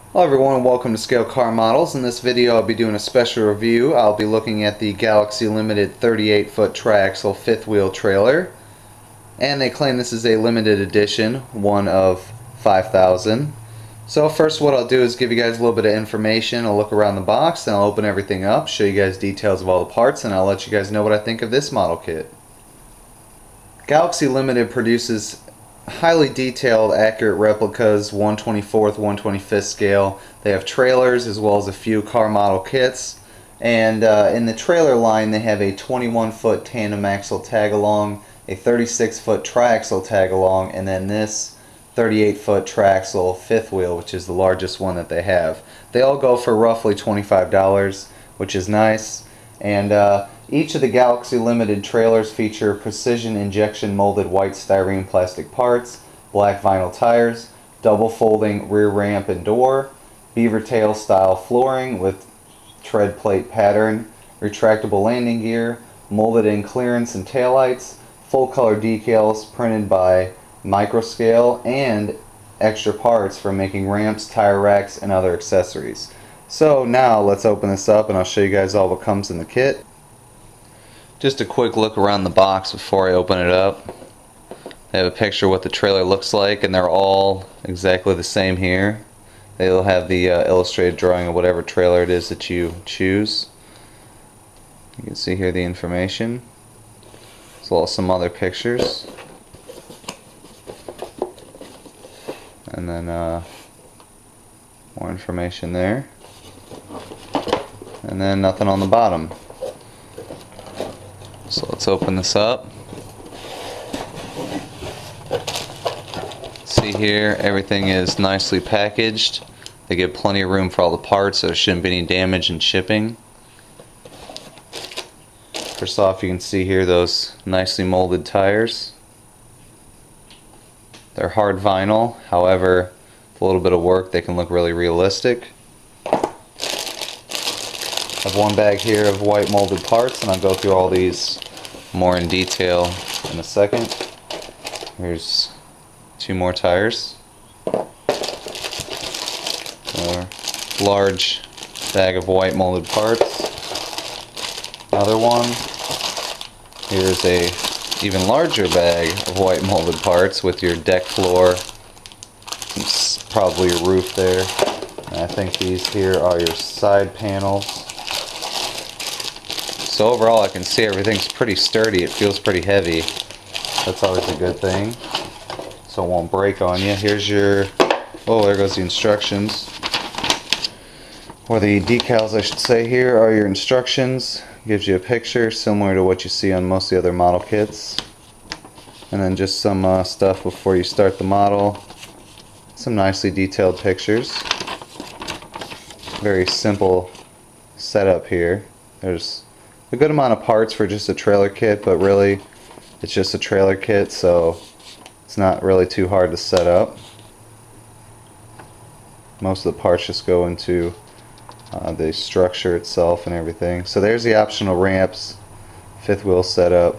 Hello everyone, welcome to Scale Car Models. In this video I'll be doing a special review. I'll be looking at the Galaxy Limited 38-foot triaxle fifth wheel trailer. And they claim this is a limited edition, one of 5,000. So first what I'll do is give you guys a little bit of information. I'll look around the box, then I'll open everything up, show you guys details of all the parts, and I'll let you guys know what I think of this model kit. Galaxy Limited produces highly detailed, accurate replicas, 1/24th, 1/25th scale. They have trailers as well as a few car model kits. And in the trailer line they have a 21-foot tandem axle tag-along, a 36-foot triaxle tag-along, and then this 38-foot triaxle fifth wheel, which is the largest one that they have. They all go for roughly $25, which is nice. And each of the Galaxy Limited trailers feature precision injection molded white styrene plastic parts, black vinyl tires, double folding rear ramp and door, beaver tail style flooring with tread plate pattern, retractable landing gear, molded in clearance and taillights, full color decals printed by Microscale, and extra parts for making ramps, tire racks, and other accessories. So now let's open this up and I'll show you guys all what comes in the kit. Just a quick look around the box before I open it up. They have a picture of what the trailer looks like, and they're all exactly the same here. They'll have the illustrated drawing of whatever trailer it is that you choose. You can see here the information, as well as some other pictures. And then more information there. And then nothing on the bottom. So let's open this up. See here, everything is nicely packaged. They give plenty of room for all the parts, so there shouldn't be any damage in shipping. First off, you can see here those nicely molded tires. They're hard vinyl, however, with a little bit of work they can look really realistic. I have one bag here of white molded parts, and I'll go through all these more in detail in a second. Here's two more tires. A large bag of white molded parts. Another one. Here's a even larger bag of white molded parts with your deck floor. It's probably a roof there. And I think these here are your side panels. So overall I can see everything's pretty sturdy. It feels pretty heavy. That's always a good thing. So it won't break on you. Here's your, oh, there goes the instructions. Or the decals I should say. Here are your instructions. Gives you a picture similar to what you see on most of the other model kits. And then just some stuff before you start the model. Some nicely detailed pictures. Very simple setup here. There's a good amount of parts for just a trailer kit, but really it's just a trailer kit, so it's not really too hard to set up. Most of the parts just go into the structure itself and everything. So there's the optional ramps, fifth wheel setup.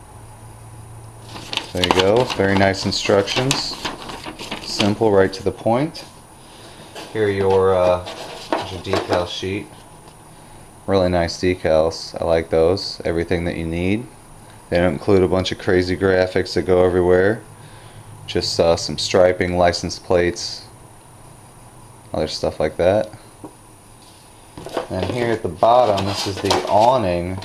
There you go, very nice instructions. Simple, right to the point. Here are your decal sheet. Really nice decals. I like those. Everything that you need. They don't include a bunch of crazy graphics that go everywhere. Just some striping, license plates, other stuff like that. And here at the bottom, this is the awning.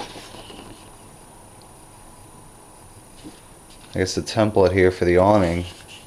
I guess the template here for the awning.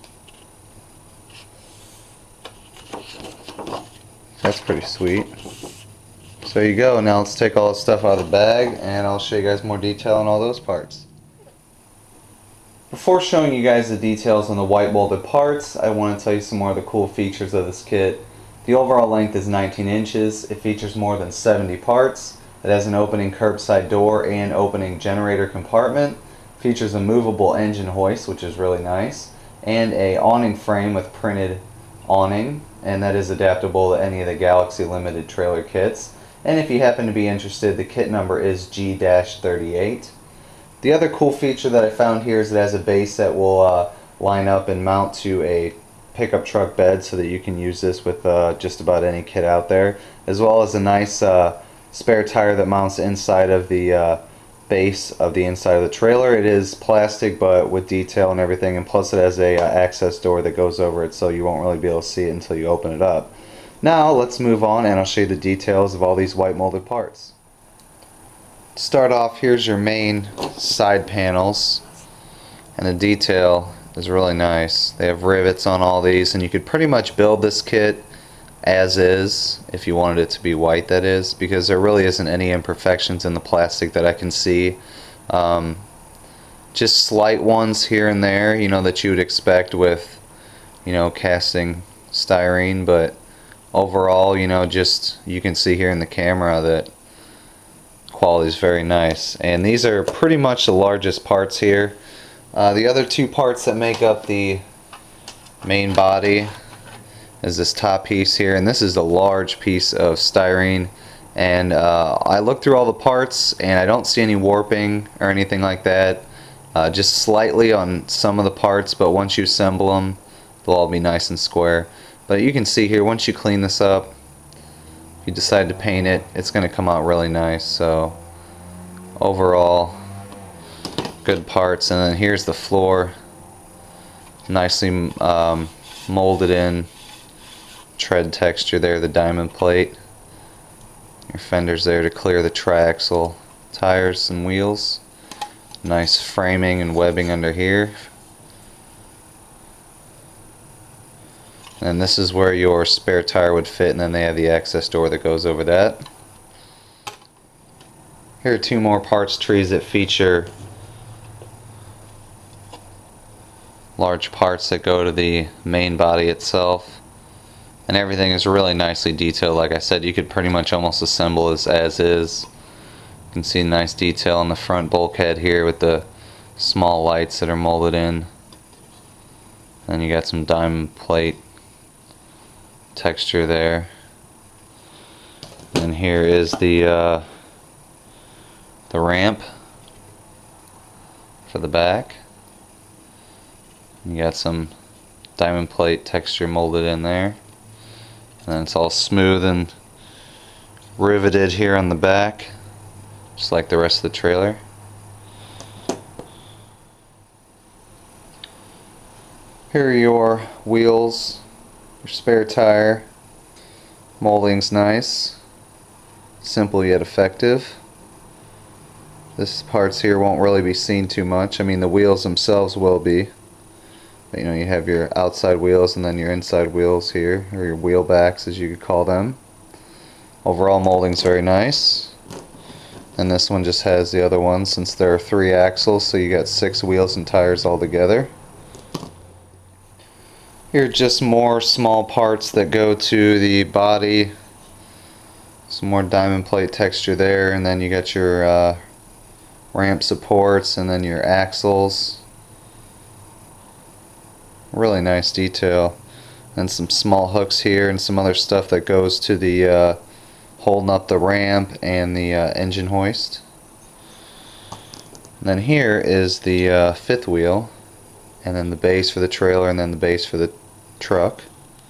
That's pretty sweet. So there you go. Now let's take all the stuff out of the bag and I'll show you guys more detail on all those parts. Before showing you guys the details on the white molded parts, I want to tell you some more of the cool features of this kit. The overall length is 19 inches. It features more than 70 parts. It has an opening curbside door and opening generator compartment. Features a movable engine hoist, which is really nice, and a awning frame with printed awning, and that is adaptable to any of the Galaxy Limited trailer kits. And if you happen to be interested, the kit number is G-38. The other cool feature that I found here is it has a base that will line up and mount to a pickup truck bed so that you can use this with just about any kit out there, as well as a nice spare tire that mounts inside of the base of the inside of the trailer. It is plastic but with detail and everything, and plus it has a access door that goes over it, so you won't really be able to see it until you open it up. Now let's move on and I'll show you the details of all these white molded parts. To start off, here's your main side panels, and the detail is really nice. They have rivets on all these, and you could pretty much build this kit as is if you wanted it to be white, that is, because there really isn't any imperfections in the plastic that I can see. Just slight ones here and there, you know, that you would expect with, you know, casting styrene, but overall, you know, just you can see here in the camera that quality is very nice. And these are pretty much the largest parts here. The other two parts that make up the main body is this top piece here, and this is a large piece of styrene, and I looked through all the parts and I don't see any warping or anything like that, just slightly on some of the parts, but once you assemble them they'll all be nice and square. But you can see here, once you clean this up, if you decide to paint it, it's going to come out really nice. So overall, good parts. And then here's the floor, nicely molded in, tread texture there, the diamond plate. Your fenders there to clear the triaxle tires and wheels. Nice framing and webbing under here. And this is where your spare tire would fit, and then they have the access door that goes over that. Here are two more parts trees that feature large parts that go to the main body itself. And everything is really nicely detailed. Like I said, you could pretty much almost assemble this as is. You can see nice detail on the front bulkhead here with the small lights that are molded in. And you got some diamond plate texture there. And here is the ramp for the back. You got some diamond plate texture molded in there. And it's all smooth and riveted here on the back, just like the rest of the trailer. Here are your wheels, your spare tire. Molding's nice, simple yet effective. This parts here won't really be seen too much. I mean, the wheels themselves will be. You know, you have your outside wheels and then your inside wheels here, or your wheel backs as you could call them. Overall molding's very nice. And this one just has the other one, since there are 3 axles, so you got 6 wheels and tires all together. Here are just more small parts that go to the body. Some more diamond plate texture there, and then you got your ramp supports and then your axles. Really nice detail, and some small hooks here and some other stuff that goes to the holding up the ramp and the engine hoist. And then here is the 5th wheel, and then the base for the trailer, and then the base for the truck.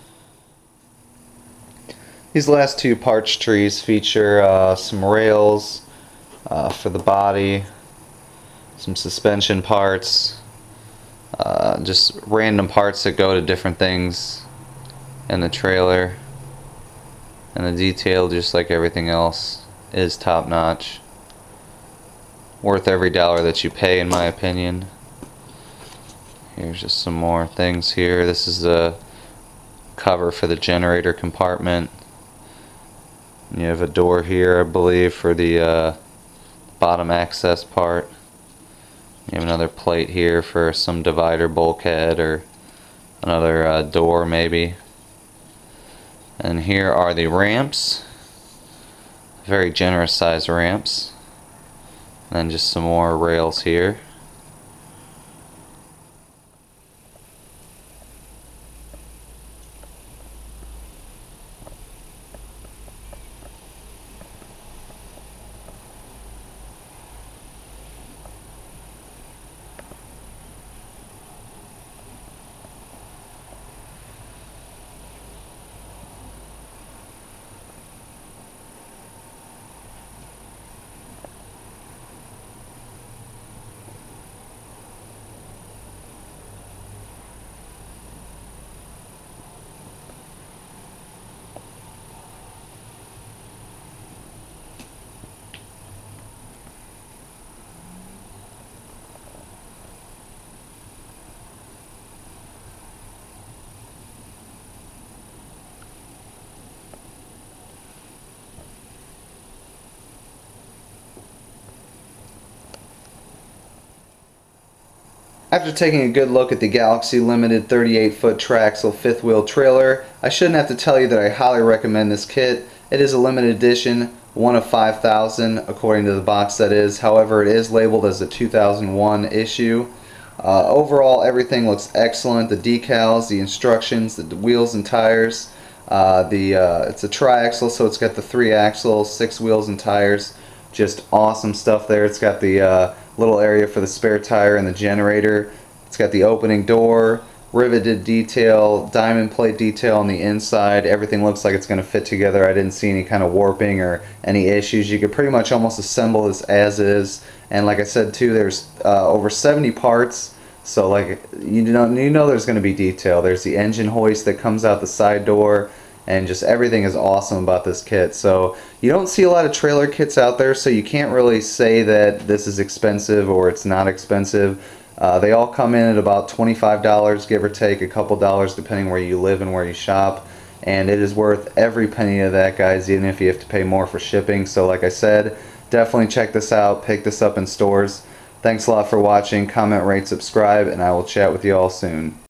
These last 2 parts trees feature some rails for the body, some suspension parts, just random parts that go to different things in the trailer. And the detail, just like everything else, is top notch. Worth every dollar that you pay, in my opinion. Here's just some more things here. This is the cover for the generator compartment. You have a door here, I believe, for the bottom access part. You have another plate here for some divider bulkhead or another door maybe. And here are the ramps. Very generous size ramps. And then just some more rails here. After taking a good look at the Galaxy Limited 38-foot Traxxle fifth wheel trailer, I shouldn't have to tell you that I highly recommend this kit. It is a limited edition, one of 5,000 according to the box that is. However, it is labeled as a 2001 issue. Overall, everything looks excellent. The decals, the instructions, the wheels and tires. It's a tri-axle, so it's got the 3 axles, 6 wheels and tires. Just awesome stuff there. It's got the little area for the spare tire and the generator. It's got the opening door, riveted detail, diamond plate detail on the inside. Everything looks like it's going to fit together. I didn't see any kind of warping or any issues. You could pretty much almost assemble this as is. And like I said too, there's over 70 parts. So like you know there's going to be detail. There's the engine hoist that comes out the side door, and just everything is awesome about this kit. So you don't see a lot of trailer kits out there, so you can't really say that this is expensive or it's not expensive. They all come in at about $25, give or take a couple dollars depending where you live and where you shop, and it is worth every penny of that, guys, even if you have to pay more for shipping. So like I said, definitely check this out, pick this up in stores. Thanks a lot for watching. Comment, rate, subscribe, and I will chat with you all soon.